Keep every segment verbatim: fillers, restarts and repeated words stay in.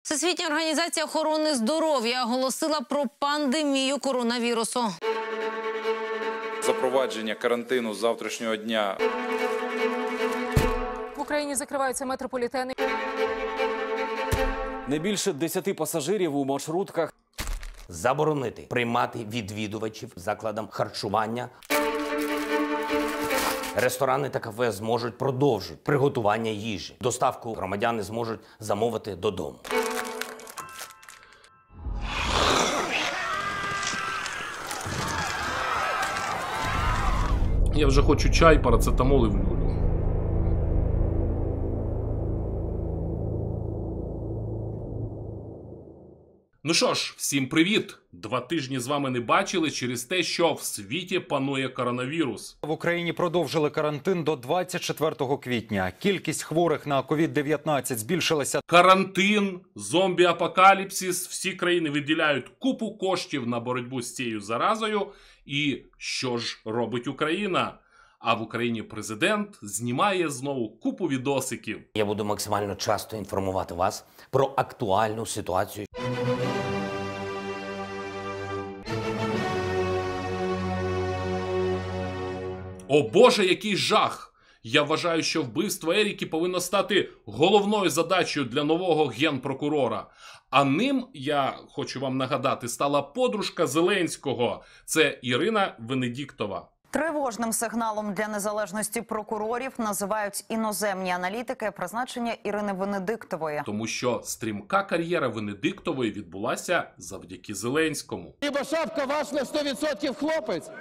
Всесвітня організація охорони здоров'я оголосила про пандемію коронавірусу. Запровадження карантину з завтрашнього дня. В Україні закриваються метрополітени. Не більше десяти пасажирів у маршрутках. Заборонити приймати відвідувачів закладам харчування. Ресторани та кафе зможуть продовжити приготування їжі. Доставку громадяни зможуть замовити додому. Я вже хочу чай, парацетамол і в люлю. Ну що ж, всім привіт! Два тижні з вами не бачили через те, що в світі панує коронавірус. В Україні продовжили карантин до двадцять четвертого квітня. Кількість хворих на ковід дев'ятнадцять збільшилася. Карантин, зомбі-апокаліпсис, всі країни виділяють купу коштів на боротьбу з цією заразою. І що ж робить Україна? А в Україні президент знімає знову купу відосиків. Я буду максимально часто інформувати вас про актуальну ситуацію. О боже, який жах! Я вважаю, що вбивство Еріки повинно стати головною задачею для нового генпрокурора. А ним, я хочу вам нагадати, стала подружка Зеленського. Це Ірина Венедіктова. Тривожним сигналом для незалежності прокурорів називають іноземні аналітики призначення Ірини Венедіктової. Тому що стрімка кар'єра Венедіктової відбулася завдяки Зеленському. Рябошапка ваш на сто відсотків хлопець.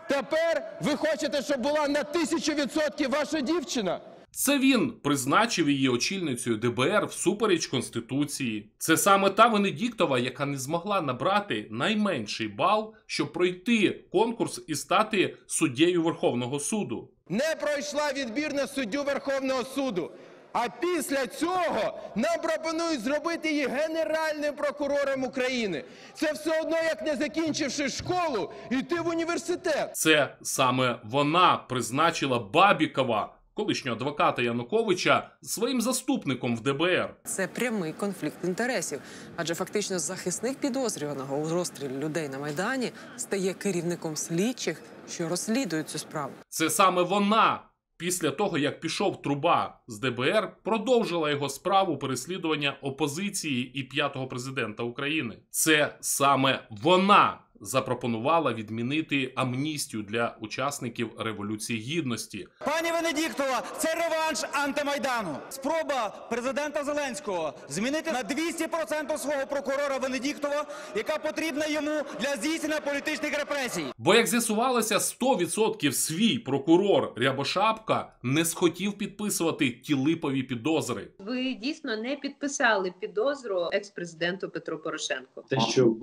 Тепер ви хочете, щоб була на тисячу відсотків ваша дівчина? Це він призначив її очільницею де бе ер всупереч Конституції. Це саме та Венедіктова, яка не змогла набрати найменший бал, щоб пройти конкурс і стати суддею Верховного суду. Не пройшла відбір на суддю Верховного суду. А після цього нам пропонують зробити її Генеральним прокурором України. Це все одно, як не закінчивши школу, йти в університет. Це саме вона призначила Бабікова, колишнього адвоката Януковича, своїм заступником в де бе ер. Це прямий конфлікт інтересів. Адже фактично захисник підозрюваного у розстрілі людей на Майдані стає керівником слідчих, що розслідують цю справу. Це саме вона, після того, як пішов Труба з де бе ер, продовжила його справу переслідування опозиції і п'ятого президента України. Це саме вона запропонувала відмінити амністію для учасників Революції Гідності. Пані Венедіктова, це реванш антимайдану. Спроба президента Зеленського змінити на двісті відсотків свого прокурора Венедіктова, яка потрібна йому для здійснення політичних репресій. Бо, як з'ясувалося, сто відсотків свій прокурор Рябошапка не схотів підписувати ті липові підозри. Ви дійсно не підписали підозру екс-президенту Петру Порошенку? Те, що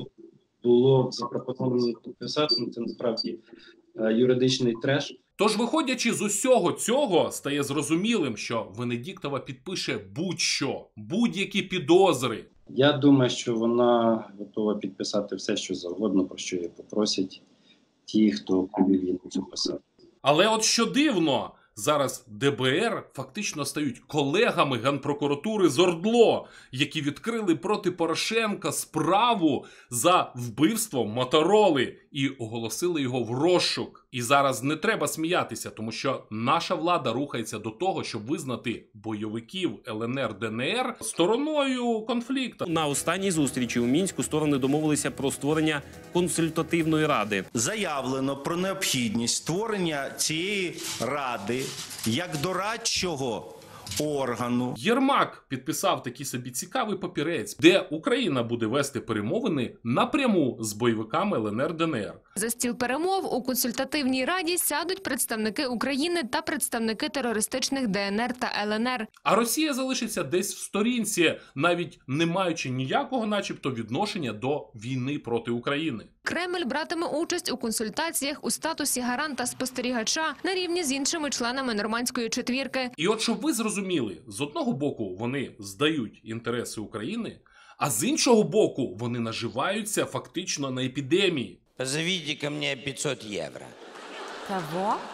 було запропоновано підписати, це насправді юридичний треш. Тож, виходячи з усього цього, стає зрозумілим, що Венедіктова підпише будь-що, будь-які підозри. Я думаю, що вона готова підписати все, що завгодно, про що її попросять ті, хто повів її на цю посаду. Але от що дивно, зараз де бе ер фактично стають колегами Генпрокуратури з ОРДЛО, які відкрили проти Порошенка справу за вбивством Мотороли і оголосили його в розшук. І зараз не треба сміятися, тому що наша влада рухається до того, щоб визнати бойовиків ел ен ер де ен ер стороною конфлікту. На останній зустрічі у Мінську сторони домовилися про створення консультативної ради. Заявлено про необхідність створення цієї ради як дорадчого органу. Єрмак підписав такий собі цікавий папірець, де Україна буде вести перемовини напряму з бойовиками ел ен ер де ен ер. За стіл перемов у консультативній раді сядуть представники України та представники терористичних де ен ер та ел ен ер. А Росія залишиться десь в сторінці, навіть не маючи ніякого начебто відношення до війни проти України. Кремль братиме участь у консультаціях у статусі гаранта-спостерігача на рівні з іншими членами Нормандської четвірки. І от щоб ви зрозуміли, з одного боку вони здають інтереси України, а з іншого боку вони наживаються фактично на епідемії. Позовите ко мне пятьсот євро. Кого?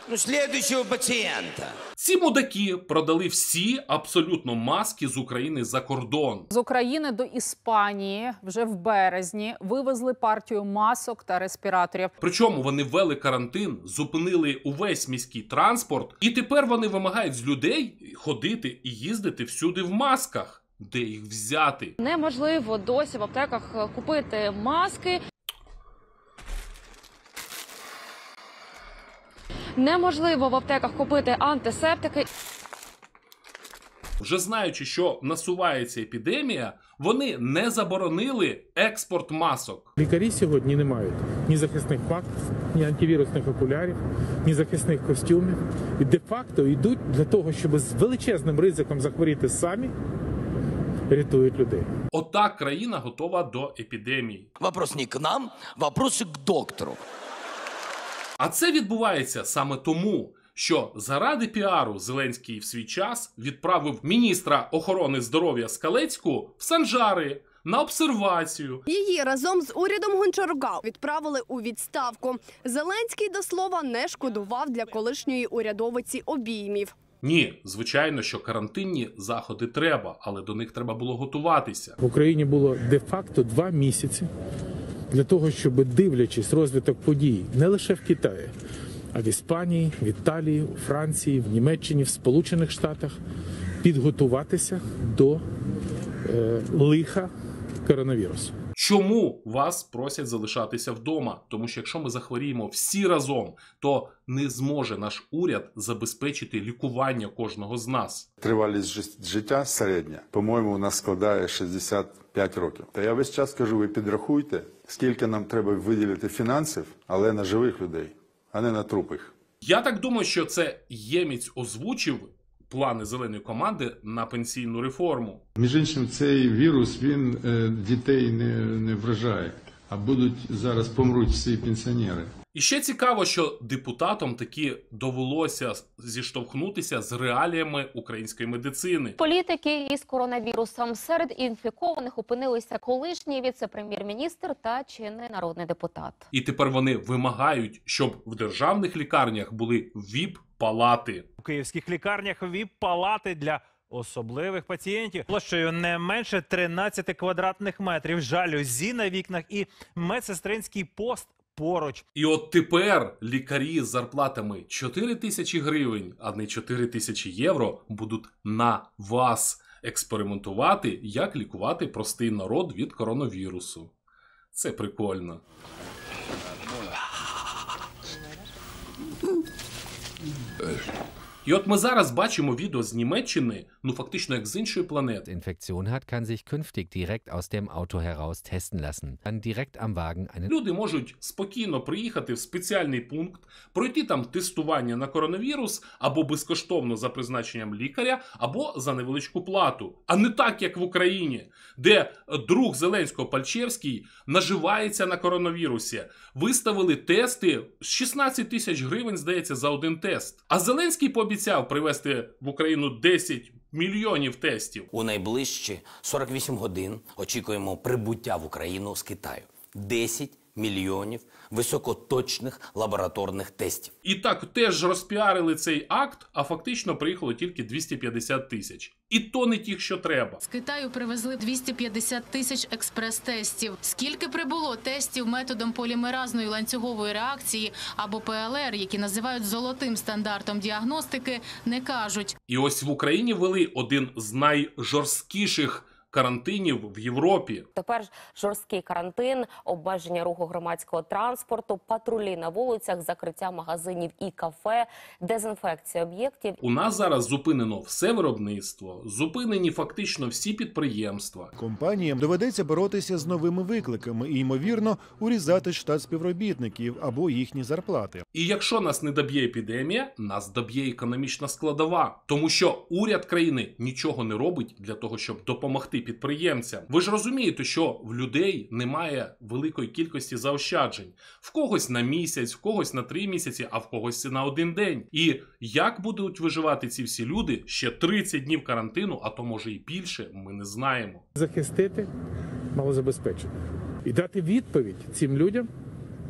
Ну, следующего пацієнта. Ці мудаки продали всі абсолютно маски з України за кордон. З України до Іспанії вже в березні вивезли партію масок та респіраторів. Причому вони ввели карантин, зупинили увесь міський транспорт, і тепер вони вимагають з людей ходити і їздити всюди в масках. Де їх взяти? Неможливо досі в аптеках купити маски. Неможливо в аптеках купити антисептики. Вже знаючи, що насувається епідемія, вони не заборонили експорт масок. Лікарі сьогодні не мають ні захисних фактів, ні антивірусних окулярів, ні захисних костюмів. І де-факто йдуть для того, щоб з величезним ризиком захворіти самі, рятують людей. Отак країна готова до епідемії. Вопрос не к нам, вопрос к доктору. А це відбувається саме тому, що заради піару Зеленський в свій час відправив міністра охорони здоров'я Скалецьку в Санжари на обсервацію. Її разом з урядом Гончарука відправили у відставку. Зеленський, до слова, не шкодував для колишньої урядовиці обіймів. Ні, звичайно, що карантинні заходи треба, але до них треба було готуватися. В Україні було де-факто два місяці для того, щоб, дивлячись розвиток подій не лише в Китаї, а в Іспанії, в Італії, у Франції, в Німеччині, в Сполучених Штатах, підготуватися до е, лиха коронавірусу. Чому вас просять залишатися вдома? Тому що якщо ми захворіємо всі разом, то не зможе наш уряд забезпечити лікування кожного з нас. Тривалість життя середня, по-моєму, у нас складає шістдесят п'ять років. Та я весь час кажу, ви підрахуйте, скільки нам треба виділити фінансів, але на живих людей, а не на трупих. Я так думаю, що це Ємець озвучив плани зеленої команди на пенсійну реформу. Між іншим, цей вірус, він е, дітей не, не вражає, а будуть зараз помруть всі пенсіонери. І ще цікаво, що депутатам таки довелося зіштовхнутися з реаліями української медицини. Політики із коронавірусом. Серед інфікованих опинилися колишній віце-прем'єр-міністр та чинний народний депутат. І тепер вони вимагають, щоб в державних лікарнях були віп-палати. У київських лікарнях віп-палати для особливих пацієнтів площею не менше тринадцяти квадратних метрів, жалюзі на вікнах і медсестринський пост поруч. І от тепер лікарі з зарплатами чотири тисячі гривень, а не чотири тисячі євро, будуть на вас експериментувати, як лікувати простий народ від коронавірусу. Це прикольно. І от ми зараз бачимо відео з Німеччини, ну фактично як з іншої планети. Infektion hat, kann sich künftig direkt aus dem Auto heraus testen lassen. Dann direkt am Wagen einen... Люди можуть спокійно приїхати в спеціальний пункт, пройти там тестування на коронавірус або безкоштовно за призначенням лікаря, або за невеличку плату. А не так, як в Україні, де друг Зеленського Пальчевський наживається на коронавірусі. Виставили тести з шістнадцять тисяч гривень, здається, за один тест. А Зеленський пообіцяв привезти в Україну десять мільйонів тестів. У найближчі сорок вісім годин очікуємо прибуття в Україну з Китаю. десять мільйонів високоточних лабораторних тестів. І так теж розпіарили цей акт, а фактично приїхало тільки двісті п'ятдесят тисяч. І то не тих, що треба. З Китаю привезли двісті п'ятдесят тисяч експрес-тестів. Скільки прибуло тестів методом полімеразної ланцюгової реакції або Пе Ел Ер, які називають золотим стандартом діагностики, не кажуть. І ось в Україні ввели один з найжорсткіших карантинів в Європі. Тепер жорсткий карантин, обмеження руху громадського транспорту, патрулі на вулицях, закриття магазинів і кафе, дезінфекція об'єктів. У нас зараз зупинено все виробництво, зупинені фактично всі підприємства. Компаніям доведеться боротися з новими викликами і, ймовірно, урізати штат співробітників або їхні зарплати. І якщо нас не доб'є епідемія, нас доб'є економічна складова. Тому що уряд країни нічого не робить для того, щоб допомогти підприємцям. Ви ж розумієте, що в людей немає великої кількості заощаджень. В когось на місяць, в когось на три місяці, а в когось на один день. І як будуть виживати ці всі люди ще тридцять днів карантину, а то може і більше, ми не знаємо. Захистити малозабезпечених і дати відповідь цим людям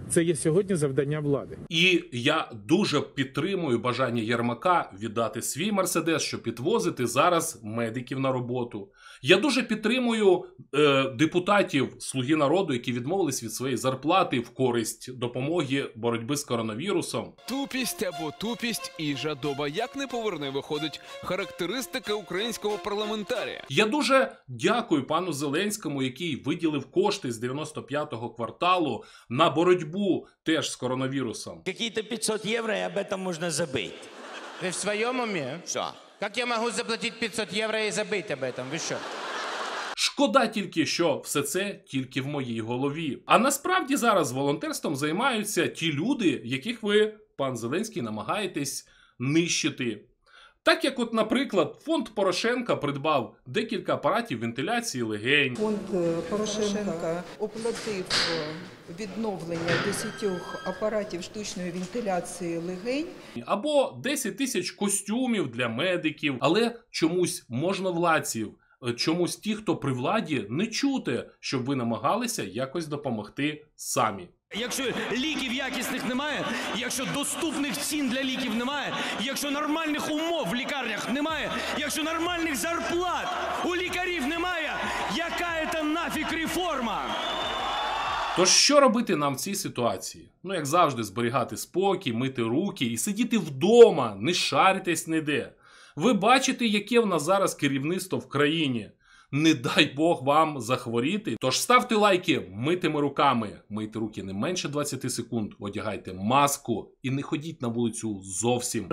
Це є сьогодні завдання влади. І я дуже підтримую бажання Єрмака віддати свій Мерседес, щоб підвозити зараз медиків на роботу. Я дуже підтримую е, депутатів «Слуги народу», які відмовились від своєї зарплати в користь допомоги боротьби з коронавірусом. Тупість або тупість і жадоба. Як не поверне, виходить характеристика українського парламентарія. Я дуже дякую пану Зеленському, який виділив кошти з дев'яносто п'ятого кварталу на боротьбу теж з коронавірусом. Какие-то пятьсот евро, и об этом можно забыть. Вы в своем уме? Что? Как я могу заплатить пятьсот евро и забыть об этом? Вы что? Шкода тільки, що все це тільки в моїй голові. А насправді зараз волонтерством займаються ті люди, яких ви, пан Зеленський, намагаєтесь нищити. Так як от, наприклад, фонд Порошенка придбав декілька апаратів вентиляції легень. Фонд Порошенка оплатив відновлення десятьох апаратів штучної вентиляції легень. Або десять тисяч костюмів для медиків. Але чомусь можновладців, чомусь ті, хто при владі, не чути, щоб ви намагалися якось допомогти самі. Якщо ліків якісних немає, якщо доступних цін для ліків немає, якщо нормальних умов в лікарнях немає, якщо нормальних зарплат у лікарів немає, яка це нафіг реформа? Тож що робити нам в цій ситуації? Ну, як завжди, зберігати спокій, мити руки і сидіти вдома, не шаритись ніде. Ви бачите, яке в нас зараз керівництво в країні. Не дай Бог вам захворіти. Тож ставте лайки митими руками. Мийте руки не менше двадцять секунд, одягайте маску і не ходіть на вулицю зовсім.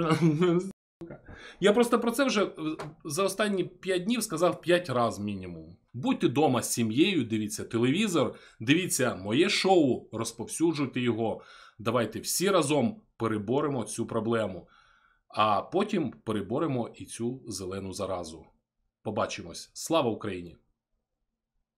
Я просто про це вже за останні п'ять днів сказав п'ять разів мінімум. Будьте вдома з сім'єю, дивіться телевізор, дивіться моє шоу, розповсюджуйте його. Давайте всі разом переборемо цю проблему. А потім переборемо і цю зелену заразу. Побачимось. Слава Україні!